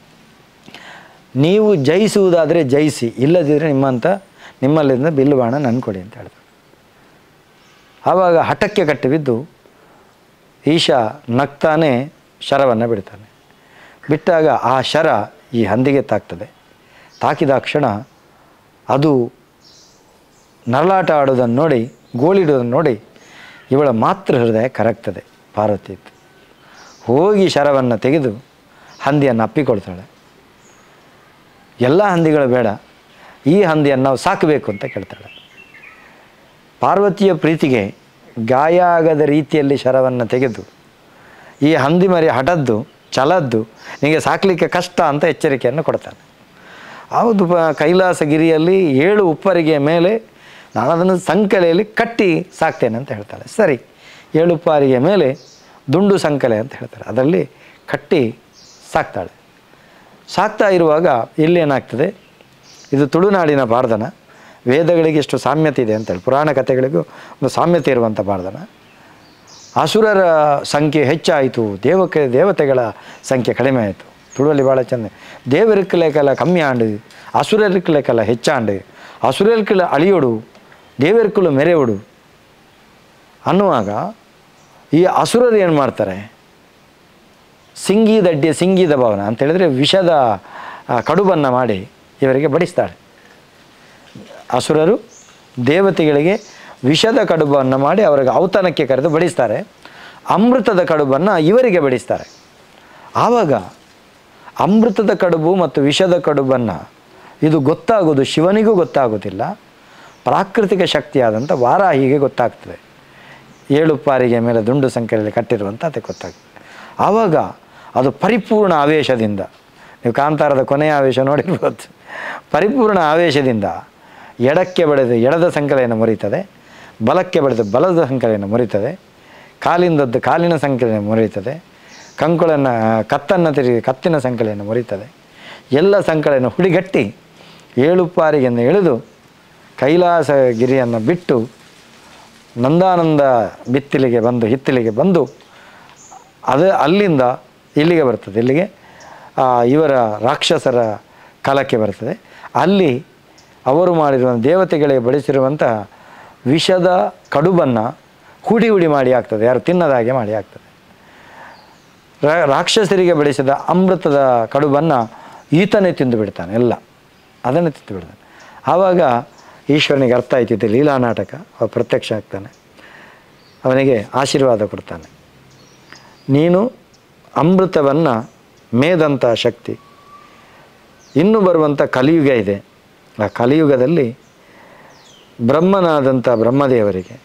[SPEAKER 1] ನೀವು ಜಯಿಸುವುದಾದರೆ ಜಯಿಸಿ, ಇಲ್ಲದಿದ್ದರೆ ನಿಮ್ಮಲ್ಲಿಂದ ಬಿಲ್ಲು ಬಾಣ ನನ್ನ ಕೊಡಿ ಅಂತ ಹೇಳ್ತಾಳೆ. ಆವಾಗ ಹಠಕ್ಕೆ ಕಟ್ಟಿ ಬಿದ್ದು ಈಶ ನಗ್ತಾನೆ ಶರವನ್ನು ಬಿಡ್ತಾನೆ. ಬಿಟ್ಟಾಗ ಆ ಶರ ಈ ಹಂದಿಗೆ ತಾಕ್ತದೆ. ತಾಕಿದ ಕ್ಷಣ ಅದು ನರಳಾಟ ಆಡೋದನ್ನು ನೋಡಿ, ಗೋಳಿಡೋದನ್ನು ನೋಡಿ ಇವಳ ಮಾತೃ ಹೃದಯ ಕರಗ್ತದೆ. ಪಾರ್ವತಿ ಹೋಗಿ ಶರವನ್ನು ತೆಗೆದು ಹಂದಿಯನ್ನು ಅಪ್ಪಿಕೊಳ್ತಾಳೆ. ಎಲ್ಲ ಹಂದಿಗಳು ಬೇಡ, ಈ ಹಂದಿಯನ್ನು ನಾವು ಸಾಕಬೇಕು ಅಂತ ಕೇಳ್ತಾಳೆ. ಪಾರ್ವತಿಯ ಪ್ರೀತಿಗೆ ಗಾಯ ಆಗದ ರೀತಿಯಲ್ಲಿ ಶರವನ್ನು ತೆಗೆದು ಈ ಹಂದಿ ಮರಿ ಹಠದ್ದು ಛಲದ್ದು ನಿನಗೆ ಸಾಕಲಿಕ್ಕೆ ಕಷ್ಟ ಅಂತ ಎಚ್ಚರಿಕೆಯನ್ನು ಕೊಡ್ತಾನೆ. ಹೌದು, ಕೈಲಾಸಗಿರಿಯಲ್ಲಿ 7 ಉಪ್ಪರಿಗೆಯ ಮೇಲೆ ನಾನು ಅದನ್ನು ಸಂಕಲೆಯಲ್ಲಿ ಕಟ್ಟಿ ಸಾಕ್ತೇನೆ ಅಂತ ಹೇಳ್ತಾಳೆ. ಸರಿ, 7 ಉಪ್ಪರಿಗೆಯ ಮೇಲೆ ದುಂಡು ಸಂಕಲೆ ಅಂತ ಹೇಳ್ತಾರೆ, ಅದರಲ್ಲಿ ಕಟ್ಟಿ ಸಾಕ್ತಾಳೆ. ಸಾಕ್ತಾ ಇರುವಾಗ ಇಲ್ಲೇನಾಗ್ತದೆ, ಇದು ತುಳುನಾಡಿನ ಬಾರ್ದನ. ವೇದಗಳಿಗೆ ಎಷ್ಟು ಸಾಮ್ಯತೆ ಇದೆ ಅಂತೇಳಿ, ಪುರಾಣ ಕಥೆಗಳಿಗೂ ಒಂದು ಸಾಮ್ಯತೆ ಇರುವಂಥ ಬಾರ್ದನ. ಅಸುರರ ಸಂಖ್ಯೆ ಹೆಚ್ಚಾಯಿತು, ದೇವತೆಗಳ ಸಂಖ್ಯೆ ಕಡಿಮೆ ಆಯಿತು. ತುಳುವಲ್ಲಿ ಭಾಳ ಚೆಂದ, ದೇವರಿಕ್ಕಲೆಲ್ಲ ಕಮ್ಮಿ ಆಂಡು, ಅಸುರರಿಕ್ಕಲೆಲ್ಲ ಹೆಚ್ಚಾಂಡು, ಅಸುರರಿಕ್ಕಲ ಅಳಿಯೋಡು, ದೇವರಿಕ್ಕಲು ಮೆರೆಯೋಡು ಅನ್ನುವಾಗ ಈ ಅಸುರರು ಏನು ಮಾಡ್ತಾರೆ, ಸಿಂಗೀದ ಭವನ ಅಂತೇಳಿದರೆ ವಿಷದ ಕಡುಬನ್ನು ಮಾಡಿ ಇವರಿಗೆ ಬಡಿಸ್ತಾಳೆ. ಅಸುರರು ದೇವತೆಗಳಿಗೆ ವಿಷದ ಕಡುಬನ್ನು ಮಾಡಿ ಅವರಿಗೆ ಔತಣಕ್ಕೆ ಕರೆದು ಬಡಿಸ್ತಾರೆ. ಅಮೃತದ ಕಡುಬನ್ನು ಇವರಿಗೆ ಬಡಿಸ್ತಾರೆ. ಆವಾಗ ಅಮೃತದ ಕಡುಬು ಮತ್ತು ವಿಷದ ಕಡುಬನ್ನು ಇದು ಗೊತ್ತಾಗೋದು ಶಿವನಿಗೂ ಗೊತ್ತಾಗೋದಿಲ್ಲ, ಪ್ರಾಕೃತಿಕ ಶಕ್ತಿಯಾದಂಥ ವಾರಾಹಿಗೆ ಗೊತ್ತಾಗ್ತದೆ. 7 ಉಪ್ಪಾರಿಗೆ ಮೇಲೆ ದುಂಡು ಸಂಖ್ಯೆಯಲ್ಲಿ ಕಟ್ಟಿರುವಂಥ ಅದಕ್ಕೆ ಗೊತ್ತಾಗ್ತದೆ. ಆವಾಗ ಅದು ಪರಿಪೂರ್ಣ ಆವೇಶದಿಂದ, ನೀವು ಕಾಂತಾರದ ಕೊನೆಯ ಆವೇಶ ನೋಡಿರ್ಬೋದು, ಪರಿಪೂರ್ಣ ಆವೇಶದಿಂದ ಎಡಕ್ಕೆ ಬಡಿದು ಎಡದ ಸಂಕಲೆಯನ್ನು ಮುರಿತದೆ, ಬಲಕ್ಕೆ ಬಡಿದು ಬಲದ ಸಂಕಲೆಯನ್ನು ಮುರಿತದೆ, ಕಾಲಿಂದದ್ದು ಕಾಲಿನ ಸಂಕಲೆಯನ್ನು ಮುರಿತದೆ, ಕತ್ತನ್ನು ತಿರುಗಿ ಕತ್ತಿನ ಸಂಕಲೆಯನ್ನು ಮುರಿತದೆ. ಎಲ್ಲ ಸಂಕಲೆಯನ್ನು ಹುಡಿಗಟ್ಟಿ 7 ಉಪ್ಪಾರಿಗೆಯನ್ನು ಎಳೆದು ಕೈಲಾಸಗಿರಿಯನ್ನು ಬಿಟ್ಟು ನಂದಾನಂದ ಹಿತ್ತಿಲಿಗೆ ಬಂದು ಅಲ್ಲಿಂದ ಇಲ್ಲಿಗೆ ಬರ್ತದೆ. ಇಲ್ಲಿಗೆ ಇವರ ರಾಕ್ಷಸರ ಕಾಲಕ್ಕೆ ಬರ್ತದೆ. ಅಲ್ಲಿ ಅವರು ಮಾಡಿರುವಂಥ ದೇವತೆಗಳಿಗೆ ಬಡಿಸಿರುವಂತಹ ವಿಷದ ಕಡುಬನ್ನು ಹುಡಿ ಮಾಡಿ ಆಗ್ತದೆ, ಯಾರು ತಿನ್ನದಾಗೆ ಮಾಡಿ ಆಗ್ತದೆ. ರಾಕ್ಷಸರಿಗೆ ಬಡಿಸಿದ ಅಮೃತದ ಕಡುಬನ್ನು ಈತನೇ ತಿಂದು ಬಿಡ್ತಾನೆ, ಎಲ್ಲ ಅದನ್ನೇ ತಿಂದು ಬಿಡ್ತಾನೆ. ಆವಾಗ ಈಶ್ವರನಿಗೆ ಅರ್ಥ ಆಯ್ತಿದ್ದೆ, ಲೀಲಾ ನಾಟಕ, ಅವ ಪ್ರತ್ಯಕ್ಷ ಆಗ್ತಾನೆ, ಅವನಿಗೆ ಆಶೀರ್ವಾದ ಕೊಡ್ತಾನೆ. ನೀನು ಅಮೃತವನ್ನು ಮೇದಂಥ ಶಕ್ತಿ, ಇನ್ನು ಬರುವಂಥ ಕಲಿಯುಗ ಇದೆ, ಆ ಕಲಿಯುಗದಲ್ಲಿ ಬ್ರಹ್ಮನಾದಂಥ ಬ್ರಹ್ಮದೇವರಿಗೆ,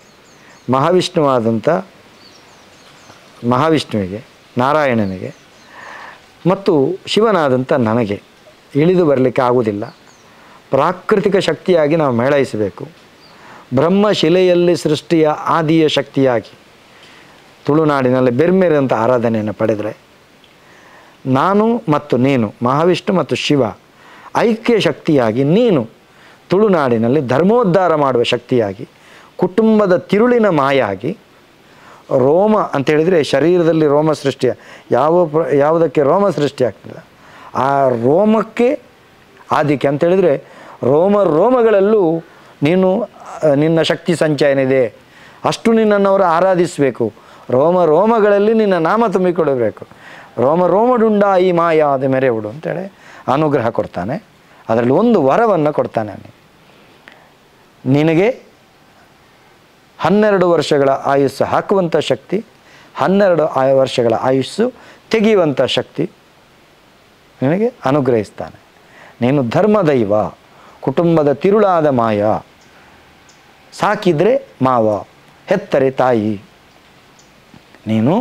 [SPEAKER 1] ಮಹಾವಿಷ್ಣುವಿಗೆ, ನಾರಾಯಣನಿಗೆ ಮತ್ತು ಶಿವನಾದಂಥ ನನಗೆ ಇಳಿದು ಬರಲಿಕ್ಕೆ ಆಗುವುದಿಲ್ಲ. ಪ್ರಾಕೃತಿಕ ಶಕ್ತಿಯಾಗಿ ನಾವು ಮೇಳೈಸಬೇಕು. ಬ್ರಹ್ಮಶಿಲೆಯಲ್ಲಿ ಸೃಷ್ಟಿಯ ಆದಿಯ ಶಕ್ತಿಯಾಗಿ ತುಳುನಾಡಿನಲ್ಲಿ ಬೆರ್ಮೆರಂಥ ಆರಾಧನೆಯನ್ನು ಪಡೆದರೆ, ನಾನು ಮತ್ತು ನೀನು, ಮಹಾವಿಷ್ಣು ಮತ್ತು ಶಿವ ಐಕ್ಯ ಶಕ್ತಿಯಾಗಿ, ನೀನು ತುಳುನಾಡಿನಲ್ಲಿ ಧರ್ಮೋದ್ಧಾರ ಮಾಡುವ ಶಕ್ತಿಯಾಗಿ, ಕುಟುಂಬದ ತಿರುಳಿನ ಮಾಯಾಗಿ, ರೋಮ ಅಂತೇಳಿದರೆ ಶರೀರದಲ್ಲಿ ರೋಮ ಸೃಷ್ಟಿಯ ಯಾವುದಕ್ಕೆ ರೋಮ ಸೃಷ್ಟಿ ಆಗ್ತದೆ, ಆ ರೋಮಕ್ಕೆ ಆದಿಕ್ಕೆ ಅಂತೇಳಿದರೆ ರೋಮಗಳಲ್ಲೂ ನಿನ್ನ ಶಕ್ತಿ ಸಂಚಯನ ಇದೆ, ಅಷ್ಟು ನಿನ್ನನ್ನು ಆರಾಧಿಸಬೇಕು. ರೋಮಗಳಲ್ಲಿ ನಿನ್ನ ನಾಮ ತುಂಬಿಕೊಡಬೇಕು. ರೋಮಡುಂಡ ಈ ಮಾಯಾದ ಮೆರೆಯುಡು ಅಂತೇಳಿ ಅನುಗ್ರಹ ಕೊಡ್ತಾನೆ. ಅದರಲ್ಲಿ ಒಂದು ವರವನ್ನು ಕೊಡ್ತಾನೆ, ನಿನಗೆ 12 ವರ್ಷಗಳ ಆಯುಸ್ಸು ಹಾಕುವಂಥ ಶಕ್ತಿ, 12 ವರ್ಷಗಳ ಆಯುಸ್ಸು ತೆಗೆಯುವಂಥ ಶಕ್ತಿ ನಿನಗೆ ಅನುಗ್ರಹಿಸ್ತಾನೆ. ನೀನು ಧರ್ಮದೈವ, ಕುಟುಂಬದ ತಿರುಳಾದ ಮಾಯ, ಸಾಕಿದರೆ ಮಾವ, ಹೆತ್ತರೆ ತಾಯಿ. ನೀನು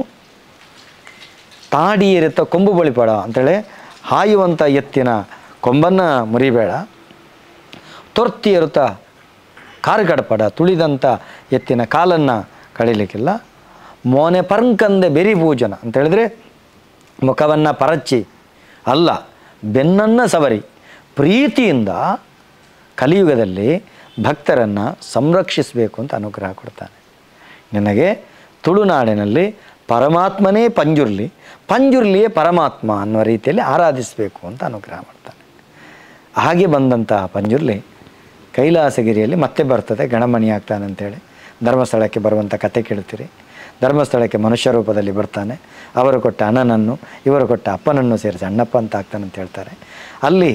[SPEAKER 1] ತಾಡಿ ಏರುತ್ತ ಕೊಂಬು ಬಳಿಬೇಡ ಅಂತೇಳಿ, ಹಾಯುವಂಥ ಎತ್ತಿನ ಕೊಂಬನ್ನು ಮುರಿಬೇಡ, ತೊರ್ತಿ ಏರುತ್ತಾ ಕಾರು ಕಡಪಡ, ತುಳಿದಂಥ ಎತ್ತಿನ ಕಾಲನ್ನು ಕಡಿಲಿಕ್ಕಿಲ್ಲ. ಮೋನೆ ಪರಂಕಂದೆ ಬೆರಿ ಪೂಜನ ಅಂತೇಳಿದರೆ ಮುಖವನ್ನು ಪರಚಿ ಅಲ್ಲ, ಬೆನ್ನನ್ನು ಸವರಿ ಪ್ರೀತಿಯಿಂದ ಕಲಿಯುಗದಲ್ಲಿ ಭಕ್ತರನ್ನು ಸಂರಕ್ಷಿಸಬೇಕು ಅಂತ ಅನುಗ್ರಹ ಕೊಡ್ತಾನೆ. ನಿನಗೆ ತುಳುನಾಡಿನಲ್ಲಿ ಪರಮಾತ್ಮನೇ ಪಂಜುರ್ಲಿಯೇ ಪರಮಾತ್ಮ ಅನ್ನುವ ರೀತಿಯಲ್ಲಿ ಆರಾಧಿಸಬೇಕು ಅಂತ ಅನುಗ್ರಹ ಮಾಡ್ತಾನೆ. ಹಾಗೆ ಬಂದಂತಹ ಪಂಜುರ್ಲಿ ಕೈಲಾಸಗಿರಿಯಲ್ಲಿ ಮತ್ತೆ ಬರ್ತದೆ, ಗಣಮಣಿ ಆಗ್ತಾನೆ ಅಂತೇಳಿ ಧರ್ಮಸ್ಥಳಕ್ಕೆ ಬರುವಂಥ ಕತೆ ಕೇಳ್ತೀರಿ. ಧರ್ಮಸ್ಥಳಕ್ಕೆ ಮನುಷ್ಯ ರೂಪದಲ್ಲಿ ಬರ್ತಾನೆ. ಅವರು ಕೊಟ್ಟ ಅಣ್ಣನನ್ನು ಇವರು ಕೊಟ್ಟ ಅಪ್ಪನನ್ನು ಸೇರಿಸಿ ಅಣ್ಣಪ್ಪ ಅಂತ ಆಗ್ತಾನೆ ಅಂತ ಹೇಳ್ತಾರೆ. ಅಲ್ಲಿ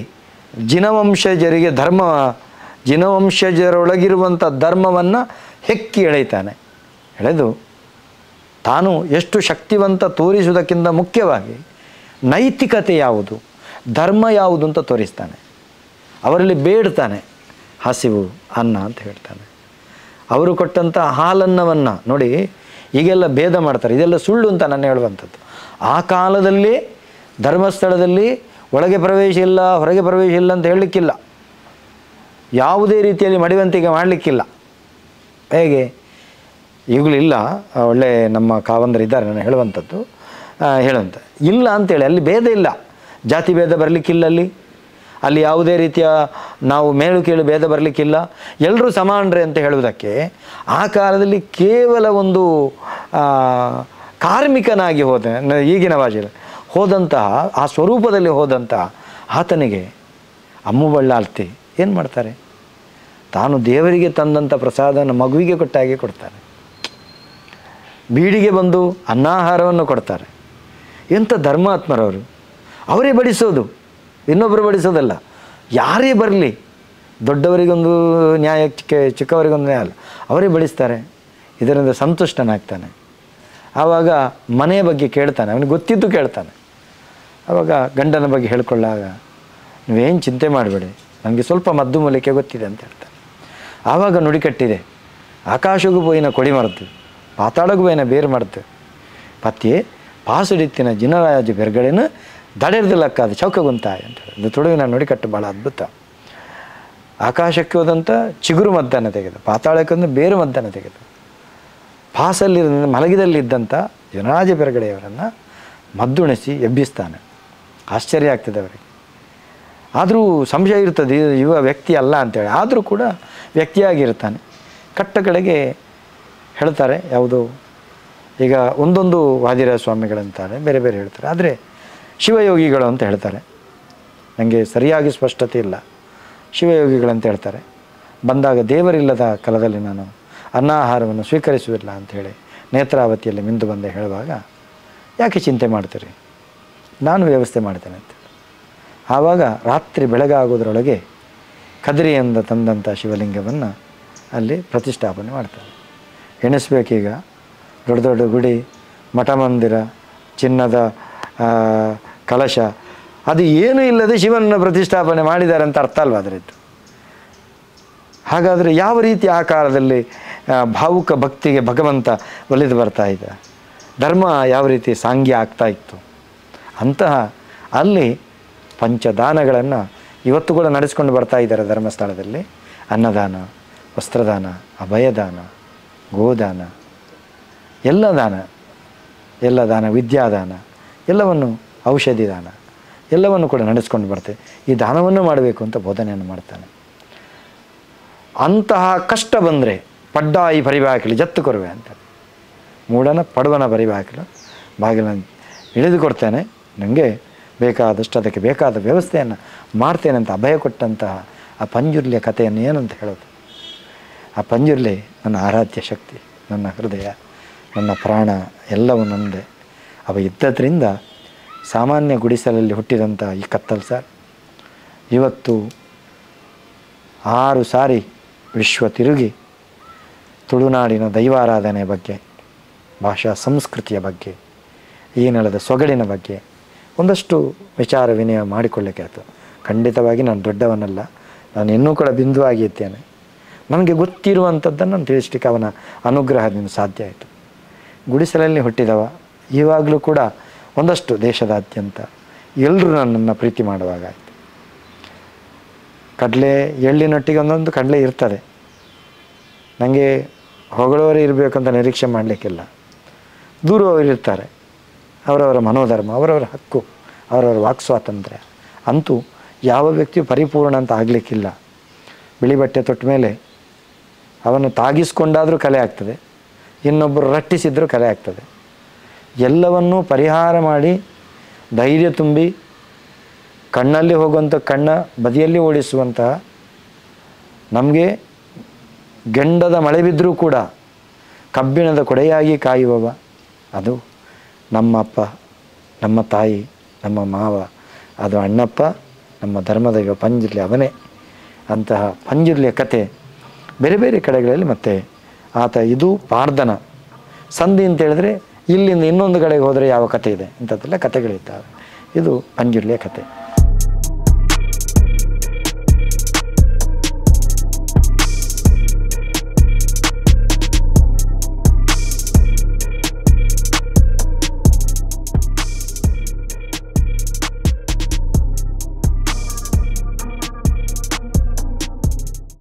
[SPEAKER 1] ಜಿನವಂಶಜರೊಳಗಿರುವಂಥ ಧರ್ಮವನ್ನು ಹೆಕ್ಕಿ ಎಳೆಯುತ್ತಾನೆ. ಎಳೆದು ತಾನು ಎಷ್ಟು ಶಕ್ತಿವಂತ ತೋರಿಸುವುದಕ್ಕಿಂತ ಮುಖ್ಯವಾಗಿ ನೈತಿಕತೆ ಯಾವುದು, ಧರ್ಮ ಯಾವುದು ಅಂತ ತೋರಿಸ್ತಾನೆ. ಅವರಲ್ಲಿ ಬೇಡ್ತಾನೆ, ಹಸಿವು ಅನ್ನ ಅಂತ ಹೇಳ್ತಾನೆ. ಅವರು ಕೊಟ್ಟಂಥ ಹಾಲನ್ನವನ್ನು ನೋಡಿ, ಈಗೆಲ್ಲ ಭೇದ ಮಾಡ್ತಾರೆ, ಇದೆಲ್ಲ ಸುಳ್ಳು ಅಂತ ನಾನು ಹೇಳುವಂಥದ್ದು. ಆ ಕಾಲದಲ್ಲಿ ಧರ್ಮಸ್ಥಳದಲ್ಲಿ ಒಳಗೆ ಪ್ರವೇಶ ಇಲ್ಲ, ಹೊರಗೆ ಪ್ರವೇಶ ಇಲ್ಲ ಅಂತ ಹೇಳಲಿಕ್ಕಿಲ್ಲ. ಯಾವುದೇ ರೀತಿಯಲ್ಲಿ ಮಡಿವಂತಿಕೆ ಮಾಡಲಿಕ್ಕಿಲ್ಲ. ಹೇಗೆ ಈಗಲಿಲ್ಲ, ಒಳ್ಳೆ ನಮ್ಮ ಕಾವಂದರಿದ್ದಾರೆ ನಾನು ಹೇಳುವಂಥದ್ದು, ಇಲ್ಲ ಅಂತೇಳಿ. ಅಲ್ಲಿ ಭೇದ ಇಲ್ಲ, ಜಾತಿ ಭೇದ ಬರಲಿಕ್ಕಿಲ್ಲ. ಅಲ್ಲಿ ಯಾವುದೇ ರೀತಿಯ ನಾವು ಮೇಲು ಕೀಳು ಭೇದ ಬರಲಿಕ್ಕಿಲ್ಲ, ಎಲ್ಲರೂ ಸಮಾನರೇ ಅಂತ ಹೇಳುವುದಕ್ಕೆ ಆ ಕಾಲದಲ್ಲಿ ಕೇವಲ ಒಂದು ಕಾರ್ಮಿಕನಾಗಿ ಹೋದ, ಈಗಿನ ಭಾಷೆಯಲ್ಲಿ ಹೋದಂತಹ ಆ ಸ್ವರೂಪದಲ್ಲಿ ಹೋದಂತಹ ಆತನಿಗೆ ಅಮ್ಮು ಬಳ್ಳಾಲ್ತಿ ಏನು ಮಾಡ್ತಾರೆ, ತಾನು ದೇವರಿಗೆ ತಂದಂಥ ಪ್ರಸಾದನ ಮಗುವಿಗೆ ಕೊಟ್ಟಾಗೆ ಕೊಡ್ತಾರೆ. ಬೀಡಿಗೆ ಬಂದು ಅನ್ನಾಹಾರವನ್ನು ಕೊಡ್ತಾರೆ. ಎಂಥ ಧರ್ಮಾತ್ಮರವರು, ಅವರೇ ಬಡಿಸೋದು, ಇನ್ನೊಬ್ಬರು ಬಡಿಸೋದಲ್ಲ. ಯಾರೇ ಬರಲಿ, ದೊಡ್ಡವರಿಗೊಂದು ನ್ಯಾಯ, ಚಿಕ್ಕವರಿಗೊಂದು ನ್ಯಾಯ ಅಲ್ಲ, ಅವರೇ ಬಡಿಸ್ತಾರೆ. ಇದರಿಂದ ಸಂತುಷ್ಟನಾಗ್ತಾನೆ. ಆವಾಗ ಮನೆಯ ಬಗ್ಗೆ ಕೇಳ್ತಾನೆ, ಅವನಿಗೆ ಗೊತ್ತಿದ್ದು ಕೇಳ್ತಾನೆ. ಆವಾಗ ಗಂಡನ ಬಗ್ಗೆ ಹೇಳ್ಕೊಳ್ಳಾಗ ನೀವೇನು ಚಿಂತೆ ಮಾಡಬೇಡಿ, ನನಗೆ ಸ್ವಲ್ಪ ಮದ್ದು ಮೂಲಿಕೆ ಗೊತ್ತಿದೆ ಅಂತ ಹೇಳ್ತಾನೆ. ಆವಾಗ ನುಡಿಕಟ್ಟಿದೆ, ಆಕಾಶಗೂ ಬೋಯಿನ ಕೊಡಿ ಮರೆತು ಪಾತಾಳಗೂ ಬೋಯಿನ ಬೇರು ಮರೆತು ಪತಿಯೇ ಪಾಸುಡಿತ್ತಿನ ಜಿನರಾಜು ಬೆರ್ಗಡೆನ ದಡೆರ್ದಿಲ್ಲಕ್ಕಾದ ಚೌಕಗುಂತಾಯ ಅಂತ ಹೇಳಿ. ಇದು ತುಳುವಿನ ನುಡಿಕಟ್ಟು ಭಾಳ ಅದ್ಭುತ. ಆಕಾಶಕ್ಕೆ ಹೋದಂಥ ಚಿಗುರು ಮದ್ದನ್ನು ತೆಗೆದು, ಪಾತಾಳಕ್ಕೊಂದು ಬೇರು ಮದ್ದನ್ನು ತೆಗೆದು, ಪಾಸಲ್ಲಿ ಮಲಗಿದಲ್ಲಿದ್ದಂಥ ಜಿನರಾಜ ಬೆರ್ಗಡೆಯವರನ್ನು ಮದ್ದುಣಿಸಿ ಎಬ್ಬಿಸ್ತಾನೆ. ಆಶ್ಚರ್ಯ ಆಗ್ತದೆ ಅವರಿಗೆ. ಆದರೂ ಸಂಶಯ ಇರ್ತದೆ, ಯುವ ವ್ಯಕ್ತಿ ಅಲ್ಲ ಅಂತೇಳಿ. ಆದರೂ ಕೂಡ ವ್ಯಕ್ತಿಯಾಗಿರ್ತಾನೆ. ಕಟ್ಟ ಕಡೆಗೆ ಹೇಳ್ತಾರೆ, ಯಾವುದು ಈಗ ಒಂದೊಂದು ವಾದಿರಾಜ ಸ್ವಾಮಿಗಳಂತಾರೆ, ಬೇರೆ ಬೇರೆ ಹೇಳ್ತಾರೆ. ಆದರೆ ಶಿವಯೋಗಿಗಳು ಅಂತ ಹೇಳ್ತಾರೆ. ನನಗೆ ಸರಿಯಾಗಿ ಸ್ಪಷ್ಟತೆ ಇಲ್ಲ. ಶಿವಯೋಗಿಗಳಂತ ಹೇಳ್ತಾರೆ. ಬಂದಾಗ ದೇವರಿಲ್ಲದ ಕಾಲದಲ್ಲಿ ನಾನು ಅನ್ನಾಹಾರವನ್ನು ಸ್ವೀಕರಿಸುವುದಿಲ್ಲ ಅಂಥೇಳಿ ನೇತ್ರಾವತಿಯಲ್ಲಿ ಮಿಂದು ಬಂದೆ ಹೇಳುವಾಗ, ಯಾಕೆ ಚಿಂತೆ ಮಾಡ್ತೀರಿ, ನಾನು ವ್ಯವಸ್ಥೆ ಮಾಡ್ತೇನೆ ಅಂತ. ಆವಾಗ ರಾತ್ರಿ ಬೆಳಗಾಗೋದ್ರೊಳಗೆ ಕದಿರಿಯಿಂದ ತಂದಂಥ ಶಿವಲಿಂಗವನ್ನು ಅಲ್ಲಿ ಪ್ರತಿಷ್ಠಾಪನೆ ಮಾಡ್ತಾರೆ. ಎಣಿಸ್ಬೇಕೀಗ, ದೊಡ್ಡ ದೊಡ್ಡ ಗುಡಿ, ಮಠ ಮಂದಿರ, ಚಿನ್ನದ ಕಲಶ, ಅದು ಏನೂ ಇಲ್ಲದೆ ಶಿವನನ್ನು ಪ್ರತಿಷ್ಠಾಪನೆ ಮಾಡಿದ್ದಾರೆ ಅಂತ ಅರ್ಥ ಅಲ್ವ ಅದರದ್ದು. ಹಾಗಾದರೆ ಯಾವ ರೀತಿ ಆ ಕಾಲದಲ್ಲಿ ಭಾವುಕ ಭಕ್ತಿಗೆ ಭಗವಂತ ಒಲಿದು ಬರ್ತಾ ಇದ್ದ, ಧರ್ಮ ಯಾವ ರೀತಿ ಸಾಂಗ್ಯ ಆಗ್ತಾ ಇತ್ತು. ಅಂತಹ ಅಲ್ಲಿ ಪಂಚದಾನಗಳನ್ನು ಇವತ್ತು ಕೂಡ ನಡೆಸ್ಕೊಂಡು ಬರ್ತಾ ಇದ್ದಾರೆ ಧರ್ಮಸ್ಥಳದಲ್ಲಿ. ಅನ್ನದಾನ, ವಸ್ತ್ರದಾನ, ಅಭಯದಾನ, ಗೋದಾನ, ಎಲ್ಲ ದಾನ, ವಿದ್ಯಾದಾನ, ಎಲ್ಲವನ್ನು, ಔಷಧಿ ದಾನ ಎಲ್ಲವನ್ನು ಕೂಡ ನಡೆಸ್ಕೊಂಡು ಬರ್ತೇವೆ. ಈ ದಾನವನ್ನು ಮಾಡಬೇಕು ಅಂತ ಬೋಧನೆಯನ್ನು ಮಾಡ್ತಾನೆ. ಅಂತಹ ಕಷ್ಟ ಬಂದರೆ ಪಡ್ಡಾಯಿ ಪರಿಬಾಕಿಲು ಜತ್ತು ಕೊರುವೆ ಅಂತ, ಮೂಡನ ಪಡುವನ ಪರಿಬಾಕಿಲು ಬಾಗಿಲನ್ನು ಇಳಿದು ಕೊಡ್ತೇನೆ, ನನಗೆ ಬೇಕಾದಷ್ಟು ಅದಕ್ಕೆ ಬೇಕಾದ ವ್ಯವಸ್ಥೆಯನ್ನು ಮಾಡ್ತೇನೆ ಅಂತ ಅಭಯ ಕೊಟ್ಟಂತಹ ಆ ಪಂಜುರ್ಲಿಯ ಕಥೆಯನ್ನು ಏನಂತ ಹೇಳೋದು. ಆ ಪಂಜುರ್ಲಿ ನನ್ನ ಆರಾಧ್ಯ ಶಕ್ತಿ, ನನ್ನ ಹೃದಯ, ನನ್ನ ಪ್ರಾಣ ಎಲ್ಲವೂ ನನ್ನದೇ. ಅವ ಇದ್ದದ್ರಿಂದ ಸಾಮಾನ್ಯ ಗುಡಿಸಲಲ್ಲಿ ಹುಟ್ಟಿದಂಥ ಈ ಕತ್ತಲ್ಸರ್ ಇವತ್ತು 6 ಸಾರಿ ವಿಶ್ವ ತಿರುಗಿ ತುಳುನಾಡಿನ ದೈವಾರಾಧನೆ ಬಗ್ಗೆ, ಭಾಷಾ ಸಂಸ್ಕೃತಿಯ ಬಗ್ಗೆ, ಈ ನೆಲದ ಸೊಗಡಿನ ಬಗ್ಗೆ ಒಂದಷ್ಟು ವಿಚಾರ ವಿನಿಮಯ ಮಾಡಿಕೊಳ್ಳಿಕ್ಕೆ ಆಯಿತು. ಖಂಡಿತವಾಗಿ ನಾನು ದೊಡ್ಡವನಲ್ಲ, ನಾನು ಇನ್ನೂ ಕೂಡ ಬಿಂದುವಾಗಿ ಇದ್ದೇನೆ. ನನಗೆ ಗೊತ್ತಿರುವಂಥದ್ದನ್ನು ನಾನು ತಿಳಿಸ್ಲಿಕ್ಕೆ ಅವನ ಅನುಗ್ರಹದಿಂದ ಸಾಧ್ಯ ಆಯಿತು. ಗುಡಿಸಲಲ್ಲಿ ಹುಟ್ಟಿದವ, ಇವಾಗಲೂ ಕೂಡ ಒಂದಷ್ಟು ದೇಶದಾದ್ಯಂತ ಎಲ್ಲರೂ ನನ್ನನ್ನು ಪ್ರೀತಿ ಮಾಡುವಾಗ ಆಯಿತು. ಕಡಲೆ ಎಳ್ಳಿನೊಟ್ಟಿಗೆ ಒಂದೊಂದು ಕಡಲೆ ಇರ್ತದೆ. ನನಗೆ ಹೊಗಳವರೇ ಇರಬೇಕಂತ ನಿರೀಕ್ಷೆ ಮಾಡಲಿಕ್ಕಿಲ್ಲ. ದೂರವರು ಇರ್ತಾರೆ, ಅವರವರ ಮನೋಧರ್ಮ, ಅವರವರ ಹಕ್ಕು, ಅವರವರ ವಾಕ್ ಸ್ವಾತಂತ್ರ್ಯ. ಅಂತೂ ಯಾವ ವ್ಯಕ್ತಿಯು ಪರಿಪೂರ್ಣ ಅಂತ ಆಗಲಿಕ್ಕಿಲ್ಲ. ಬಿಳಿ ಬಟ್ಟೆ ತೊಟ್ಟ ಮೇಲೆ ಅವನ್ನು ತಾಗಿಸ್ಕೊಂಡಾದರೂ ಕಲೆ ಆಗ್ತದೆ, ಇನ್ನೊಬ್ಬರು ರಟ್ಟಿಸಿದರೂ ಕಲೆ ಆಗ್ತದೆ. ಎಲ್ಲವನ್ನೂ ಪರಿಹಾರ ಮಾಡಿ ಧೈರ್ಯ ತುಂಬಿ ಕಣ್ಣಲ್ಲಿ ಹೋಗುವಂಥ ಕಣ್ಣ ಬದಿಯಲ್ಲಿ ಓಡಿಸುವಂತಹ, ನಮಗೆ ಗೆಂಡದ ಮಳೆ ಬಿದ್ದರೂ ಕೂಡ ಕಬ್ಬಿಣದ ಕೊಡೆಯಾಗಿ ಕಾಯುವವ, ಅದು ನಮ್ಮ ಅಪ್ಪ, ನಮ್ಮ ತಾಯಿ, ನಮ್ಮ ಮಾವ, ಅದು ಅಣ್ಣಪ್ಪ, ನಮ್ಮ ಧರ್ಮದೈವ ಪಂಜುರ್ಲಿ ಅವನೇ. ಅಂತಹ ಪಂಜುರ್ಲಿಯ ಕತೆ ಬೇರೆ ಬೇರೆ ಕಡೆಗಳಲ್ಲಿ. ಮತ್ತು ಆತ ಇದು ಪಾರ್ದನ ಸಂಧಿ ಅಂತ ಹೇಳಿದ್ರೆ ಇಲ್ಲಿಂದ ಇನ್ನೊಂದು ಕಡೆಗೆ ಹೋದರೆ ಯಾವ ಕತೆ ಇದೆ, ಇಂಥದ್ದೆಲ್ಲ ಕತೆಗಳಿದ್ದಾವೆ. ಇದು ಪಂಜುರ್ಲಿಯ ಕತೆ.